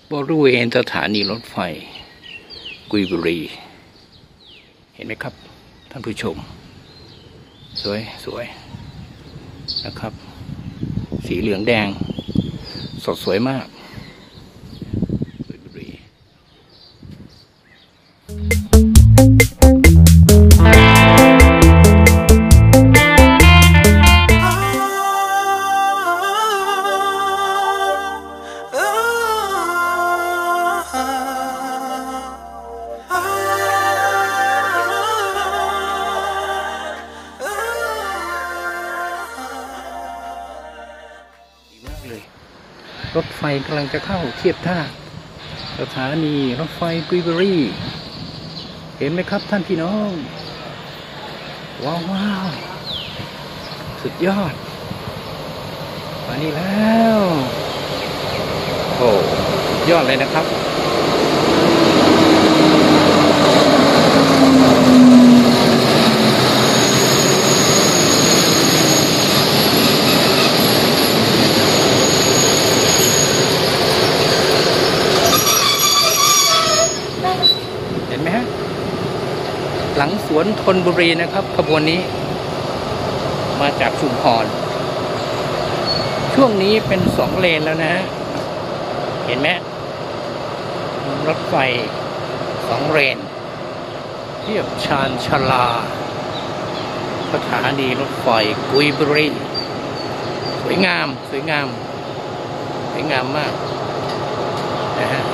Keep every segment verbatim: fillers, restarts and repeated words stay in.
บริเวณสถานีรถไฟกุยบุรีเห็นไหมครับท่านผู้ชมสวยสวยนะครับสีเหลืองแดงสดสวยมากกุยบุรีรถไฟกำลังจะเข้าเทียบท่าสถานีรถไฟกุยบุรีเห็นไหมครับท่านพี่น้องว้าวว้าวสุดยอดมานี่แล้วโอ้สุดยอดเลยนะครับหลังสวนธนบุรีนะครับขบวนนี้มาจากชุมพรช่วงนี้เป็นสองเลนแล้วนะเห็นไหมรถไฟสองเลนเทียบชานชาลาสถานีรถไฟกุยบุรีสวยงามสวยงามสวยงามมากนะฮะ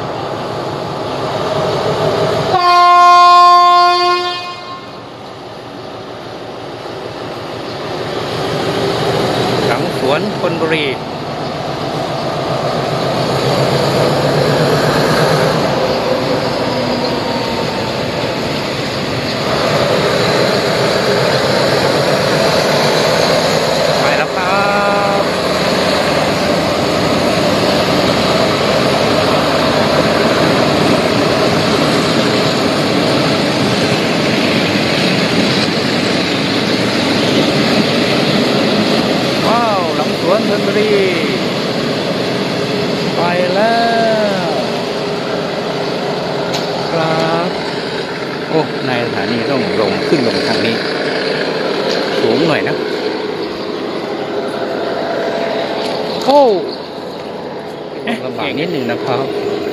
สวนธนบุรีไปแล้วครับสวนธนบุรีไปแล้วครับโอ้ในสถานีต้องลงขึ้นลงทางนี้สูงหน่อยนะโอ้ลำบากนิดหนึ่งนะครับ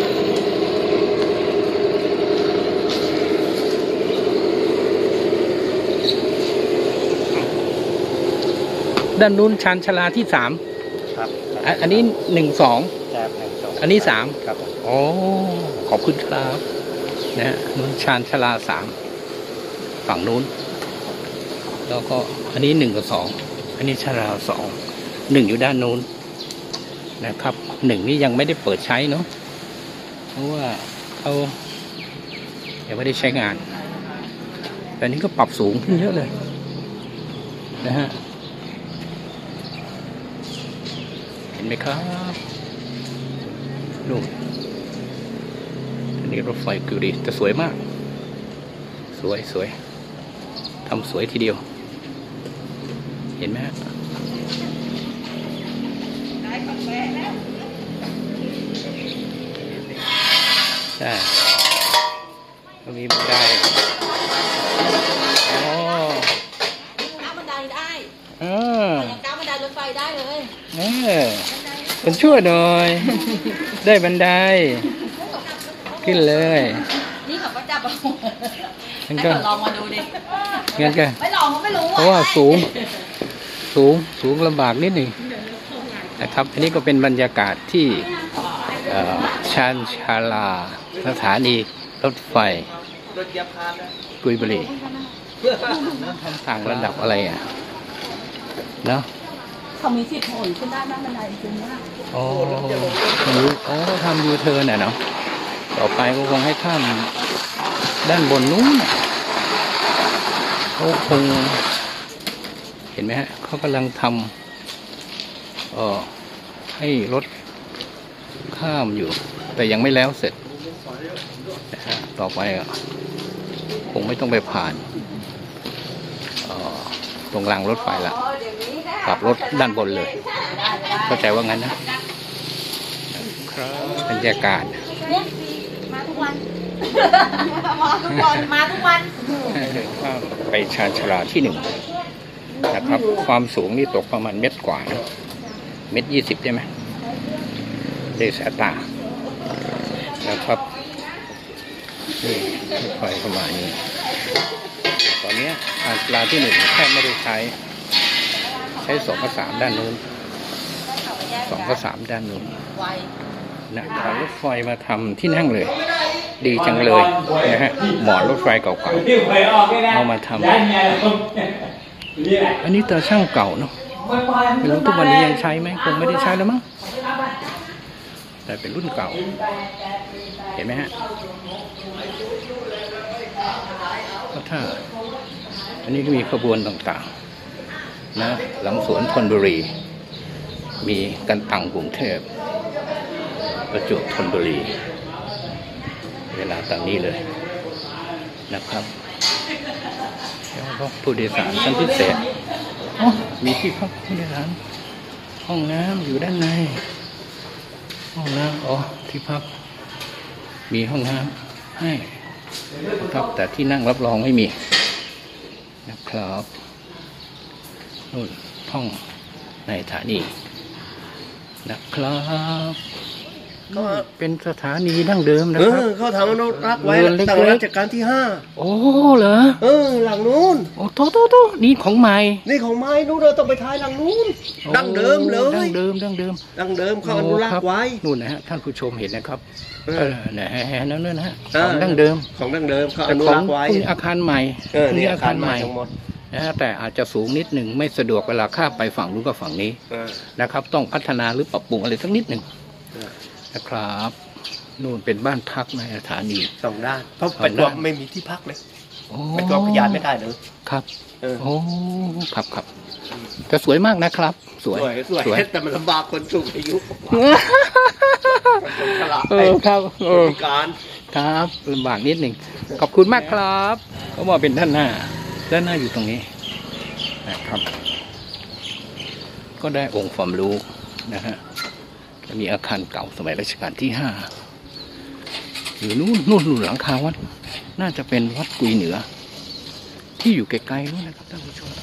ด้านนู้นชานชาลาที่สามครับอันนี้หนึ่งสองอันนี้สามครับโอ้ขอบคุณครับนะนู้นชานชาลาสามฝั่งนู้นแล้วก็อันนี้หนึ่งกับสองอันนี้ชาลาสองหนึ่งอยู่ด้านนู้นนะครับหนึ่งนี่ยังไม่ได้เปิดใช้เนาะเพราะว่าเขายังไม่ได้ใช้งานแต่นี้ก็ปรับสูงขึ้นเยอะเลยนะฮะเห็นไหมครับดูอันนี้รถไฟกุยบุรีแต่สวยมากสวยสวยทำสวยทีเดียวเห็นไหมฮะใช่ก็มีบันไดอ๋อก้าวบันไดได้เออก้าวบันไดรถไฟได้เลยเออเป็นช่วยหน่อยได้บันไดขึ้นเลยนี่เขาก็จับเอางั้นก็ลองมาดูดิงั้นก็ไม่ลองเขาไม่รู้เพราะว่าสูงสูงสูงลำบากนิดหนึ่งนะครับอันนี้ก็เป็นบรรยากาศที่ชานชาลาสถานีรถไฟกุยบุรีทางระดับอะไรอ่ะเนาะเขามีสิทธิ์โหนขึ้นได้บ้างบันไดจริงมากโอ้ยูโอ้ทำยูเทิร์นน่ะเนาะต่อไปก็คงให้ข้ามด้านบนนู้นเขาคงเห็นไหมฮะเขากำลังทำเอ่อให้รถข้ามอยู่แต่ยังไม่แล้วเสร็จนะฮะต่อไปคงไม่ต้องไปผ่านตรงรางรถไฟละขับรถด้านบนเลยเข้าใจว่างั้นนะครับรยากาศเนี่ยมาทุกวันมาทุกวันมาทุกวันไปชานชาลาที่หนึ่งนะครับความสูงนี่ตกประมาณเมตรกว่านะเมตรยี่สิบได้ไหมได้สายตานะครับนี่ไฟประมาณนี้ตอนนี้ชานชาลาที่หนึ่งแทบไม่ได้ใช้ใช้สองกับสามด้านนู้นสองกับสามด้านนู้นนะเอารถไฟมาทำที่นั่งเลยดีจังเลยนะฮะหมอนรถไฟเก่าๆเอามาทำอันนี้ตาช่างเก่าเนาะไม่รู้ทุกวันนี้ยังใช้ไหมคงไม่ได้ใช้แล้วมั้งแต่เป็นรุ่นเก่าเห็นไหมฮะก็ถ้าอันนี้ก็มีขบวนต่างๆนะหลังสวนธนบุรีมีกันตังกรุงเทพประจวบธนบุรีเวลาตามนี้เลยนะครับแล้วก็ผู้โดยสารชั้นพิเศษอ๋อมีที่พักผู้โดยสารห้องน้ำอยู่ด้านในห้องน้ำอ๋อที่พักมีห้องน้ำให้นะครับแต่ที่นั่งรับรองไม่มีนะครับนู่นห้องในสถานีนะครับก็เป็นสถานีดั้งเดิมนะครับเขาทำอนุรักษ์ไว้ตั้งรัชกาลที่ห้าโอ้เหรอเออหลังนู้นโอ้โตโตโตนี่ของใหม่นี่ของใหม่นู้นเราต้องไปท้ายหลังนู้นดั้งเดิมเลยดั้งเดิมดั้งเดิมดั้งเดิมเขาอนุรักษ์ไว้นู่นนะฮะท่านผู้ชมเห็นนะครับเออนะฮะนั่นนะฮะของดั้งเดิมของดั้งเดิมเขาอนุรักษ์ไว้นี่อาคารใหม่นี่อาคารใหม่นะฮะแต่อาจจะสูงนิดหนึ่งไม่สะดวกเวลาข้ามไปฝั่งนู้นกับฝั่งนี้นะครับต้องพัฒนาหรือปรับปรุงอะไรสักนิดหนึ่งนะครับนู่นเป็นบ้านพักในสถานีสองด้านเพราะปัจจุบันไม่มีที่พักเลยปัจจุบันพยานไม่ได้เลยครับโอ้ครับครับแต่สวยมากนะครับสวยสวยแต่มันลำบากคนสูงอายุเออครับเออการครับลำบากนิดหนึ่งขอบคุณมากครับเขาบอกเป็นด้านหน้าด้านหน้าอยู่ตรงนี้นะครับก็ได้องค์ความรู้นะฮะจะมีอาคารเก่าสมัยรัชกาลที่ห้าอยู่นู่นนู่นหลังคาวัดน่าจะเป็นวัดกุยเหนือที่อยู่ไกลๆนู่นนะครับท่านผู้ชม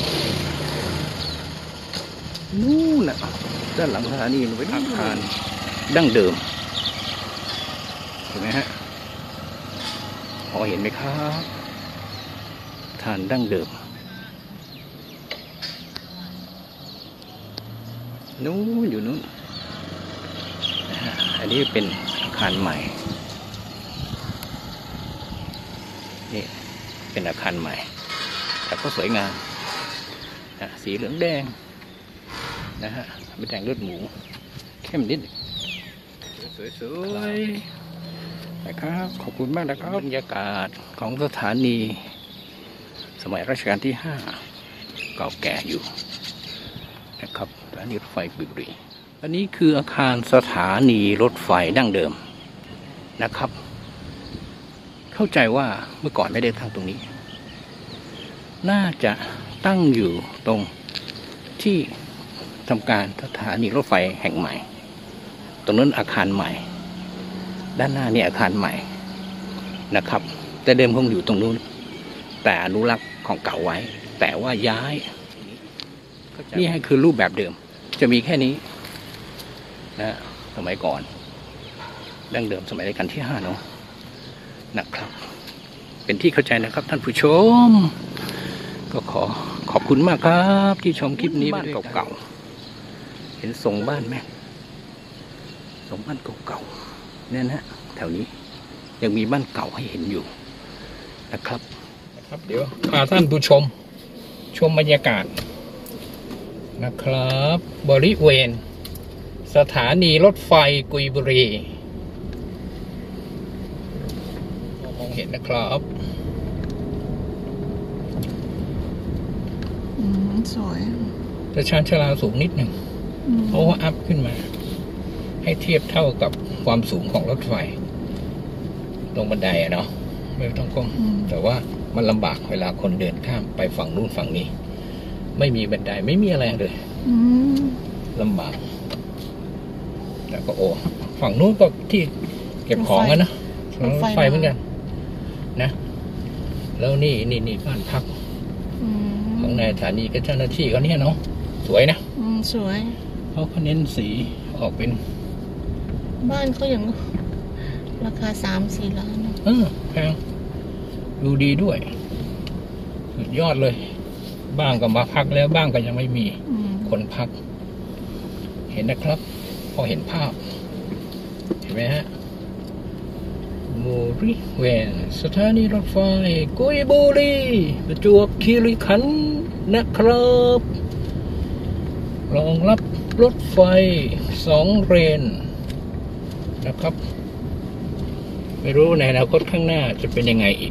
นู่นแหละด้านหลังสถานีเป็นอาคารดั้งเดิมเห็นไหมฮะพอเห็นไหมครับฐานดั้งเดิมนู่นอยู่นู่นอันนี้เป็นอาคารใหม่นี่เป็นอาคารใหม่แต่ก็สวยงามนะสีเหลืองแดงนะฮะเป็นแดงเลือดหมูเข้มนิดสวยๆนะครับขอบคุณมากนะครับบรรยากาศของสถานีสมัยรัชกาลที่ห้าเก่าแก่อยู่นะครับสถานีรถไฟกุยบุรีอันนี้คืออาคารสถานีรถไฟดั้งเดิมนะครับเข้าใจว่าเมื่อก่อนไม่ได้ตั้งตรงนี้น่าจะตั้งอยู่ตรงที่ทำการสถานีรถไฟแห่งใหม่ตรงนั้นอาคารใหม่ด้านหน้านี่อาคารใหม่นะครับแต่เดิมคงอยู่ตรงนู้นแต่อนุรักษ์ของเก่าไว้แต่ว่าย้ายนี่ให้คือรูปแบบเดิมจะมีแค่นี้นะสมัยก่อนดั้งเดิมสมัยรัชกาลที่ห้าเนาะนะครับเป็นที่เข้าใจนะครับท่านผู้ชมก็ขอขอบคุณมากครับที่ชมคลิปนี้บ้านเก่าๆเห็นทรงบ้านไหมทรงบ้านเก่าๆเนี่ยนะแถวนี้ยังมีบ้านเก่าให้เห็นอยู่นะครับนะครับเดี๋ยวพาท่านผู้ชมชมบรรยากาศนะครับบริเวณสถานีรถไฟกุยบุรีมองเห็นนะครับสวยแต่ชานชาลาสูงนิดหนึ่งเพราะว่าอัพขึ้นมาให้เทียบเท่ากับความสูงของรถไฟลงบันไดอะเนาะไม่ต้องก้มแต่ว่ามันลำบากเวลาคนเดินข้ามไปฝั่งนู้นฝั่งนี้ไม่มีบันไดไม่มีอะไรเลยลำบากแต่ก็โอ้ฝั่งนู้นก็ที่เก็บของกันนะรถไฟรถไฟเหมือนกันนะแล้วนี่นี่นี่บ้านพักอืมของนายสถานีกับเจ้าหน้าที่เขาเนี่ยเนาะสวยนะอืมสวยเขาเขาเน้นสีออกเป็นบ้านเขาอย่างราคาสามสี่ล้านนะเออแพงดูดีด้วยสุดยอดเลย บ้างก็มาพักแล้วบ้างก็ยังไม่มีอืมคนพัก เห็นนะครับ พอเห็นภาพ เห็นไหมฮะบริเวณสถานีรถไฟกุยบุรีประจวบคีรีขันธ์นะครับรองรับรถไฟสองเลนนะครับ ไม่รู้ในอนาคตข้างหน้าจะเป็นยังไงอีก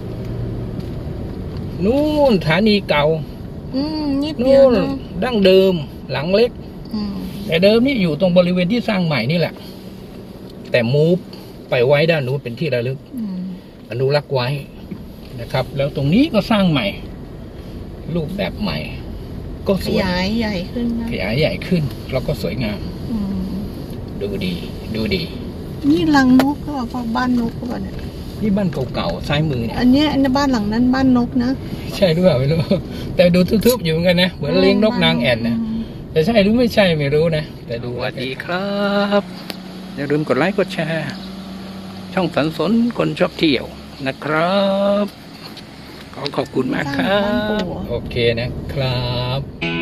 นู่นสถานีเก่าอืมนิดเดียนู่วน เนอะดั้งเดิมหลังเล็กอืมแต่เดิมนี่อยู่ตรงบริเวณที่สร้างใหม่นี่แหละ แต่มูฟไปไว้ด้านนู้นเป็นที่ระลึกอืมอนุรักษ์ไว้นะครับ แล้วตรงนี้ก็สร้างใหม่ รูปแบบใหม่ ก็สขวยยายใหญ่ขึ้นนะขยายใหญ่ขึ้น แล้วก็สวยงามอืมดูดี ดูดีนี่รังนกก็บอกบ้านนกก็บอกเนี่ยนี่บ้านเก่าๆซ้ายมือเนี่ยอันเนี้ยอันนี้บ้านหลังนั้นบ้านนกนะใช่หรือเปล่าไม่รู้ แต่ดูทึบๆอยู่เหมือนกันนะ เหมือนเลี้ยงนกนางแอ่นนะ แต่ใช่หรือไม่ใช่ไม่รู้นะ แต่ดูสวัสดีครับอย่าลืมกดไลค์กดแชร์ ช่องสันสนคนชอบเที่ยวนะครับ ขอขอบคุณมากครับ โอเคนะครับ